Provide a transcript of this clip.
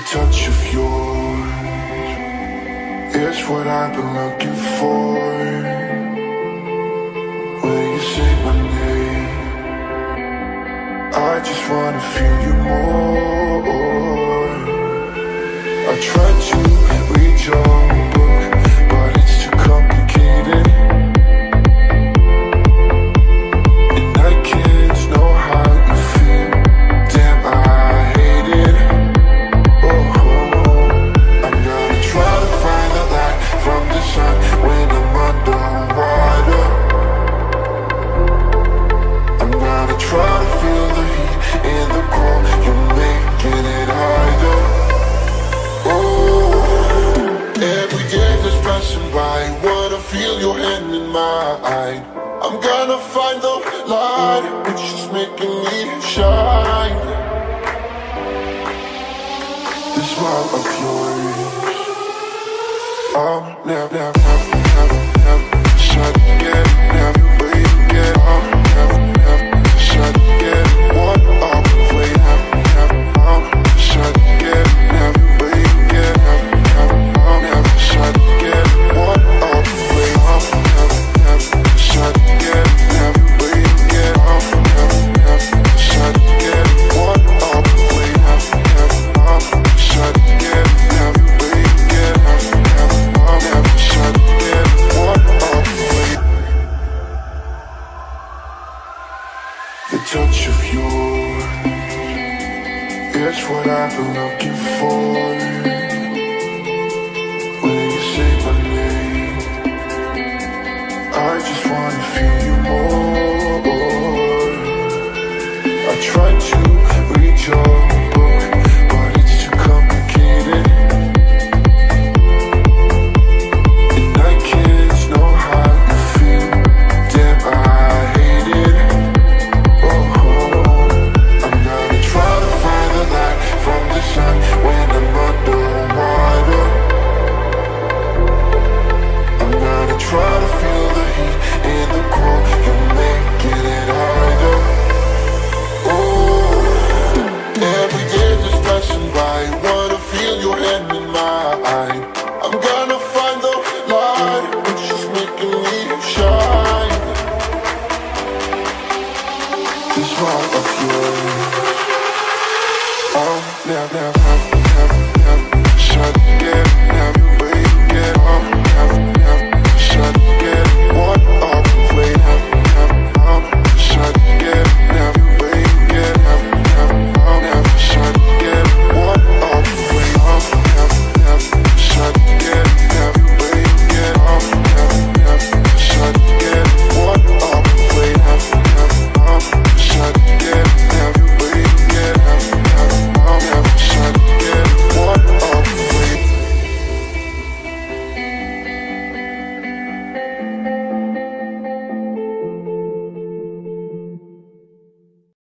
touch of yours is what I've been looking for. When you say my name, I just wanna feel you more. I tried to read your book, but it's too complicated, and I can't know how you feel. Damn, I hate it. I'm gonna try to find the light from the sun when I'm underwater. I'm gonna try to feel the heat in the cold. You're making it harder. Every day that's passing by, wanna feel your hand in mine. I'm gonna find the light, which is making me shine. This smile of yours, I'll never shut again, never wait again. I'll never shut again. What are we waiting? I'll shut again, never wait again. I'll never shut again. What are we waiting? I'll never shut again, never wait again. I'll never shut again. What are we waiting? I'll shut again, never wait again. I'll never shut again. What are we waiting? The touch of yours is what I've been looking for. When you say my name, I just wanna feel you more. I tried to read your book, but it's too complicated, and I can't know how you feel. Damn, I hate it. I'm gonna try to find the light from the sun when I'm underwater. I'm gonna try to feel the heat in the cold. You're making it harder. Every day that's passing by, wanna feel your hand in mine. I'm gonna find the light, which is making me shine. This smile of